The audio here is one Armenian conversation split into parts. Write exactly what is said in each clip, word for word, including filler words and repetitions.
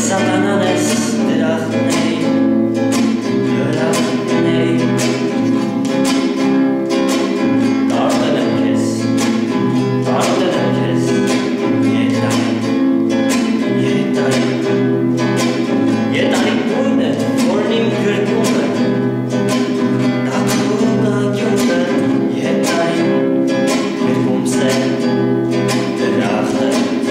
Սատանանես դրախտների, դրախտների Կարոտել եմ քեզ, կարոտել եմ քեզ Ետարի, ետարի Ետարի բույնը, որն իմ գրկում է Տակում անկյունը, ետարի Գրկում սե դրախտը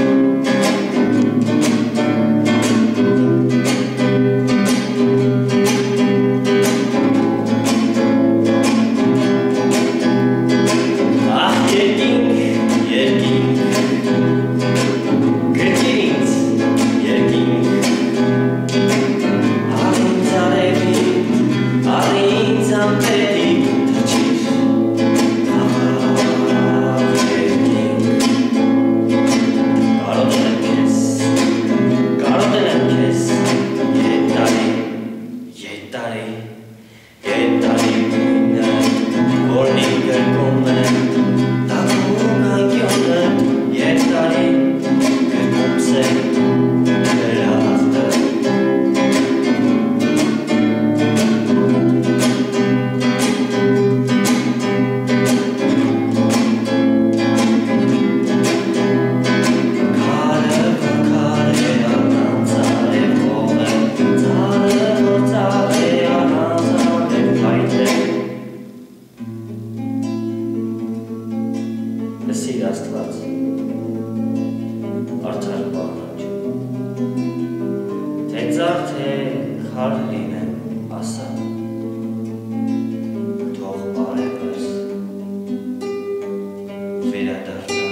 Լսիր Աստված, արդար բաղանջ, թե ծար թե խար լինեմ ասա, թող բարևս վերադառնա